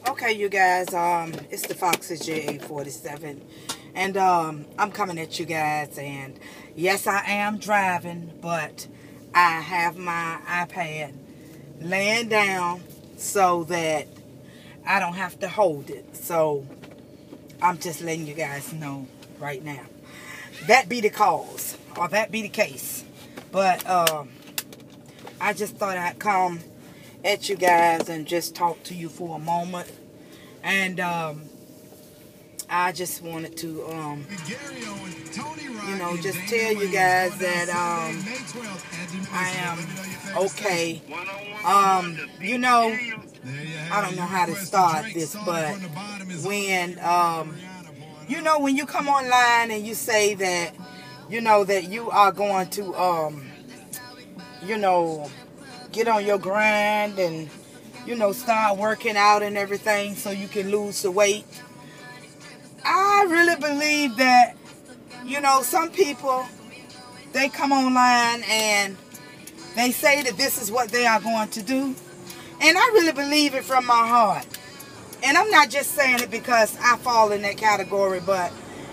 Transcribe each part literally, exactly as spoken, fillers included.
Okay, you guys, um, it's the Fox's J A forty-seven, and um, I'm coming at you guys, and yes, I am driving, but I have my iPad laying down so that I don't have to hold it, so I'm just letting you guys know right now. That be the cause, or that be the case, but um, I just thought I'd come at you guys and just talk to you for a moment. And um, I just wanted to, um, you know, just tell you guys that um, I am okay. Um, you know, I don't know how to start this, but when, um, you know, when you come online and you say that, you know, that you are going to, um, you know, get on your grind and, you know, start working out and everything so you can lose the weight. I really believe that, you know, some people, they come online and they say that this is what they are going to do. And I really believe it from my heart. And I'm not just saying it because I fall in that category, but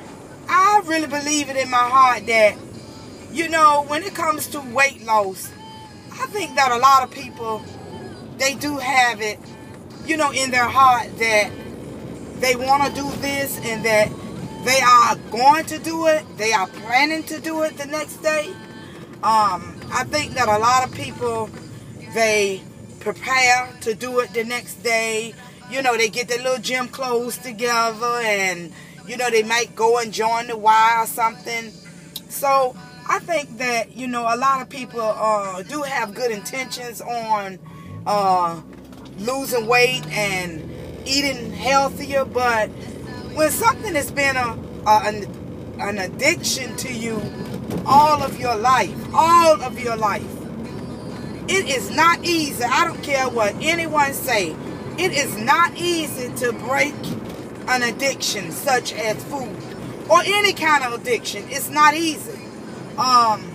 I really believe it in my heart that, you know, when it comes to weight loss, I think that a lot of people, they do have it, you know, in their heart that they want to do this and that they are going to do it. They are planning to do it the next day. Um, I think that a lot of people, they prepare to do it the next day. You know, they get their little gym clothes together and, you know, they might go and join the Y or something. So I think that, you know, a lot of people uh, do have good intentions on uh, losing weight and eating healthier, but when something has been a, a an, an addiction to you all of your life, all of your life, it is not easy. I don't care what anyone say. It is not easy to break an addiction such as food or any kind of addiction. It's not easy. Um,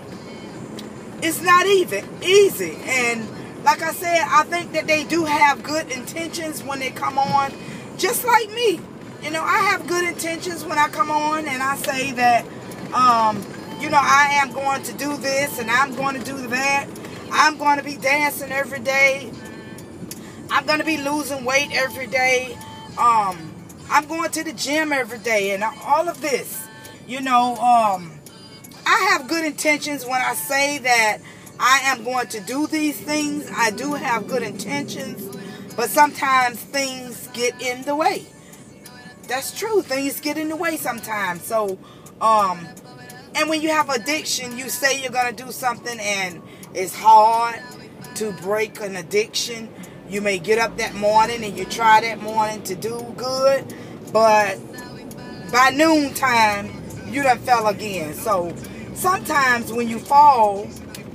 it's not even easy. And like I said, I think that they do have good intentions when they come on, just like me. You know, I have good intentions when I come on and I say that, um, you know, I am going to do this and I'm going to do that. I'm going to be dancing every day. I'm going to be losing weight every day. Um, I'm going to the gym every day and all of this. You know, um, I have good intentions when I say that I am going to do these things. I do have good intentions, but sometimes things get in the way. That's true. Things get in the way sometimes. So, um, and when you have addiction, you say you're going to do something and it's hard to break an addiction. You may get up that morning and you try that morning to do good, but by noontime, you done fell again. So sometimes when you fall,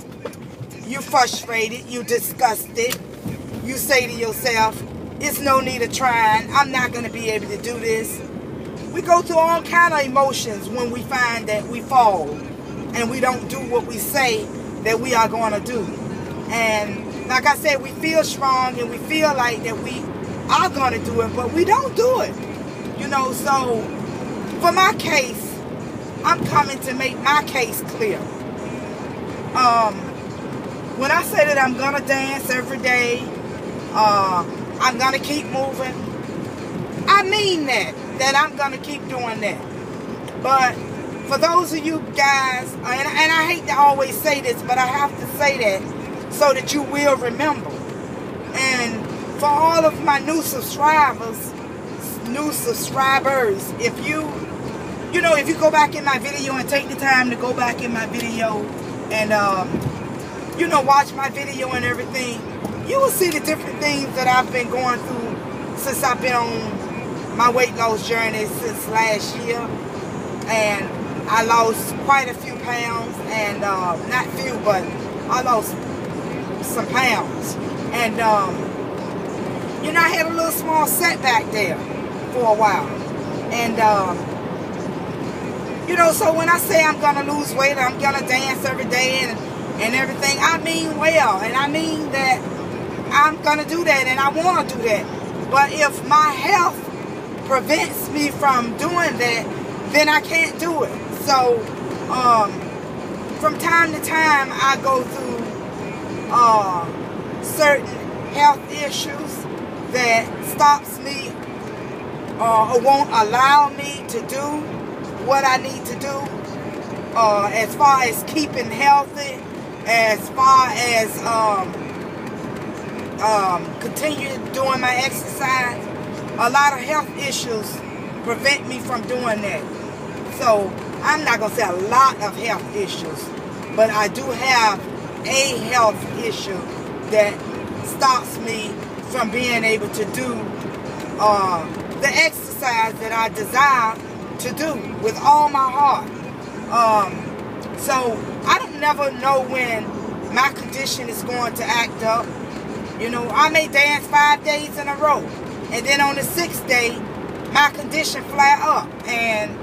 you're frustrated, you're disgusted. You say to yourself, it's no need of trying. I'm not going to be able to do this. We go through all kind of emotions when we find that we fall and we don't do what we say that we are going to do. And like I said, we feel strong and we feel like that we are going to do it, but we don't do it. You know, so for my case, I'm coming to make my case clear. Um, when I say that I'm going to dance every day, uh, I'm going to keep moving, I mean that, that I'm going to keep doing that. But for those of you guys, and, and I hate to always say this, but I have to say that so that you will remember. And for all of my new subscribers, new subscribers, if you, you know, if you go back in my video and take the time to go back in my video and, um, you know, watch my video and everything, you will see the different things that I've been going through since I've been on my weight loss journey since last year. And I lost quite a few pounds, and uh, not few, but I lost some pounds. And, um, you know, I had a little small setback there for a while. And, um, you know, so when I say I'm going to lose weight, I'm going to dance every day and, and everything, I mean well. And I mean that I'm going to do that and I want to do that. But if my health prevents me from doing that, then I can't do it. So um, from time to time, I go through uh, certain health issues that stops me uh, or won't allow me to do what I need to do uh, as far as keeping healthy, as far as um, um, continue doing my exercise. A lot of health issues prevent me from doing that. So I'm not going to say a lot of health issues, but I do have a health issue that stops me from being able to do uh, the exercise that I desire to do with all my heart. Um, so I don't never know when my condition is going to act up. You know, I may dance five days in a row, and then on the sixth day, my condition flare up, and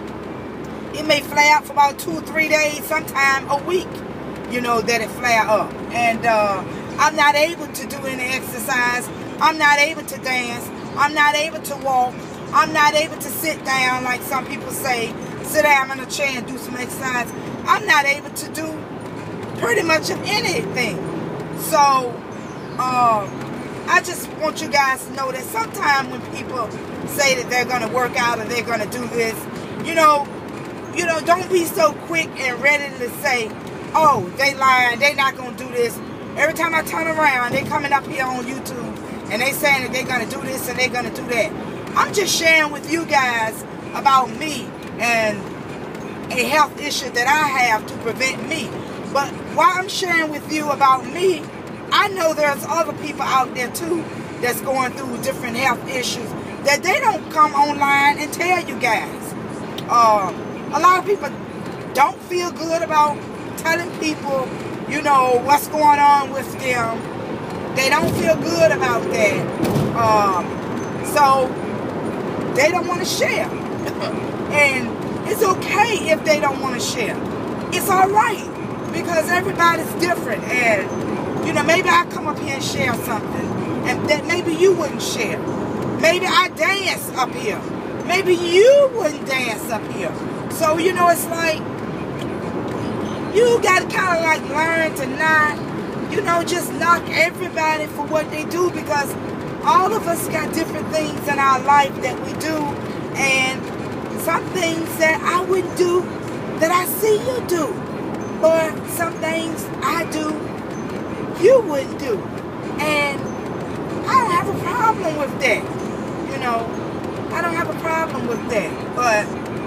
it may flare up for about two or three days, sometime a week, you know, that it flare up. And uh, I'm not able to do any exercise. I'm not able to dance. I'm not able to walk. I'm not able to sit down like some people say, sit down in a chair and do some exercise. I'm not able to do pretty much of anything. So, um, I just want you guys to know that sometimes when people say that they're going to work out or they're going to do this, you know, you know, don't be so quick and ready to say, oh, they lying, they not going to do this. Every time I turn around, they coming up here on YouTube and they saying that they're going to do this and they're going to do that. I'm just sharing with you guys about me and a health issue that I have to prevent me. But while I'm sharing with you about me, I know there's other people out there too that's going through different health issues that they don't come online and tell you guys. Uh, a lot of people don't feel good about telling people, you know, what's going on with them. They don't feel good about that. Um, so they don't want to share. And it's okay if they don't want to share. It's all right because everybody's different. And, you know, maybe I come up here and share something and that maybe you wouldn't share. Maybe I dance up here. Maybe you wouldn't dance up here. So, you know, it's like you got to kind of like learn to not, you know, just knock everybody for what they do, because all of us got different things in our life that we do, and some things that I wouldn't do that I see you do, but some things I do you wouldn't do, and I don't have a problem with that. You know, I don't have a problem with that, but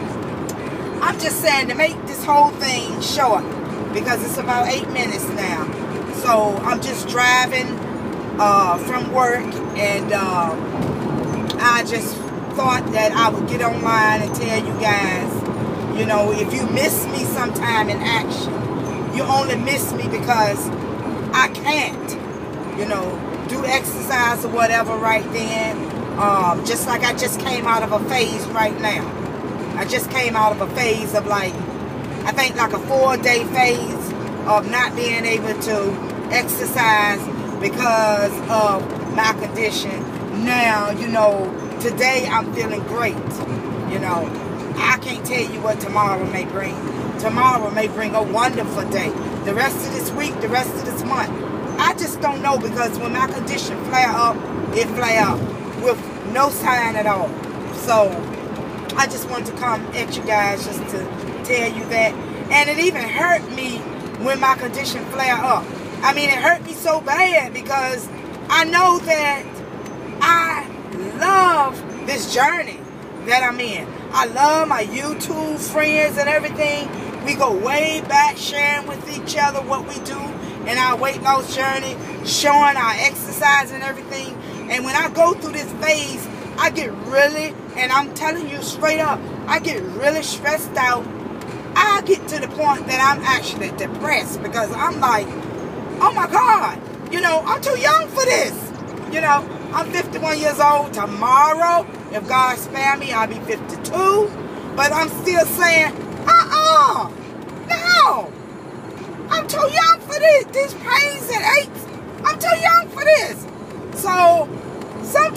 I'm just saying to make this whole thing short, because it's about eight minutes now. So I'm just driving uh, from work, and uh, I just thought that I would get online and tell you guys, you know, if you miss me sometime in action, you only miss me because I can't, you know, do exercise or whatever right then. Um, just like I just came out of a phase right now. I just came out of a phase of like, I think like a four day phase of not being able to exercise because of my condition. Now, you know, today I'm feeling great. You know, I can't tell you what tomorrow may bring. Tomorrow may bring a wonderful day. The rest of this week, the rest of this month, I just don't know, because when my condition flare up, it flare up with no sign at all. So I just wanted to come at you guys just to tell you that. And it even hurt me when my condition flare up. I mean, it hurt me so bad because I know that I love this journey that I'm in. I love my YouTube friends and everything. We go way back sharing with each other what we do in our weight loss journey, showing our exercise and everything. And when I go through this phase, I get really, and I'm telling you straight up, I get really stressed out. I get to the point that I'm actually depressed, because I'm like, oh my God, you know, I'm too young for this. You know, I'm fifty-one years old. Tomorrow, if God spare me, I'll be fifty-two. But I'm still saying, uh-uh, no. I'm too young for this. These pains and aches, I'm too young for this. So sometimes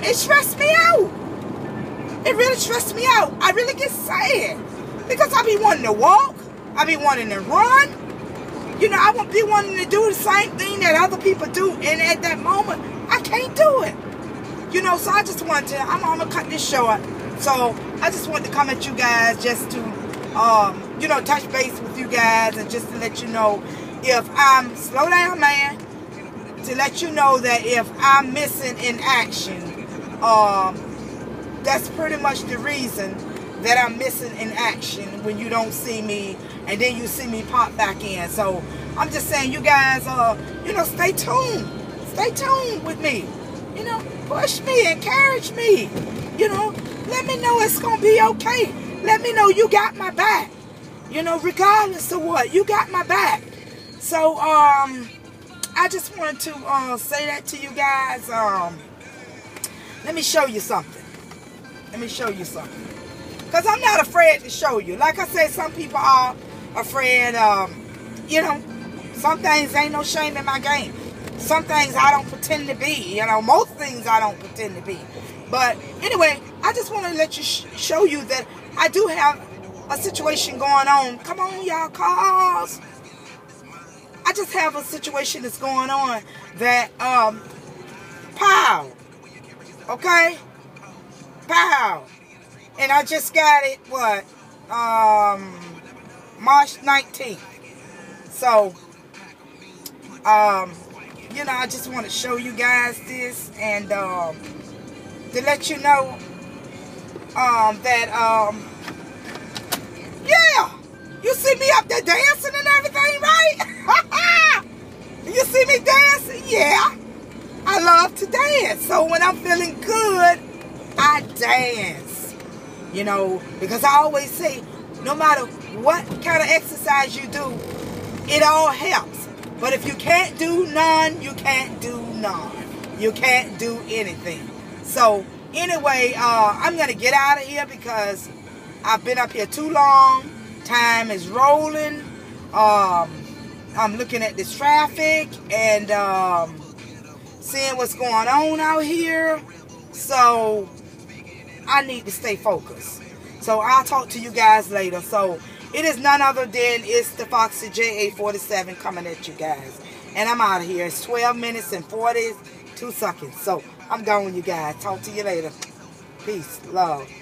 it stressed me out. It really stressed me out. I really get sad. Because I be wanting to walk. I be wanting to run. You know, I would be wanting to do the same thing that other people do. And at that moment, I can't do it. You know, so I just wanted to, I'm, I'm going to cut this short. So I just wanted to come at you guys just to, um, you know, touch base with you guys. And just to let you know, if I'm, slow down, man. To let you know that if I'm missing in action, um, that's pretty much the reason that I'm missing in action when you don't see me and then you see me pop back in. So I'm just saying, you guys, uh, you know, stay tuned. Stay tuned with me. You know, push me, encourage me. You know, let me know it's going to be okay. Let me know you got my back. You know, regardless of what, you got my back. So, um, I just wanted to uh, say that to you guys. Um, let me show you something. Let me show you something. Because I'm not afraid to show you. Like I said, some people are afraid. Um, you know, some things ain't no shame in my game. Some things I don't pretend to be. You know, most things I don't pretend to be. But anyway, I just want to let you sh show you that I do have a situation going on. Come on, y'all, cars. I just have a situation that's going on that, um, pow. Okay? Pow. And I just got it, what, um, March nineteenth. So, um, you know, I just want to show you guys this and, um, to let you know, um, that, um, yeah, you see me up there dancing and everything, right? You see me dancing? Yeah. I love to dance. So when I'm feeling good, I dance. You know, because I always say, no matter what kind of exercise you do, it all helps. But if you can't do none, you can't do none. You can't do anything. So anyway, uh, I'm going to get out of here because I've been up here too long. Time is rolling. Um, I'm looking at this traffic and um, seeing what's going on out here. So I need to stay focused. So I'll talk to you guys later. So it is none other than it's the Foxy J A forty-seven coming at you guys. And I'm out of here. It's twelve minutes and forty-two seconds. So I'm going, you guys. Talk to you later. Peace. Love.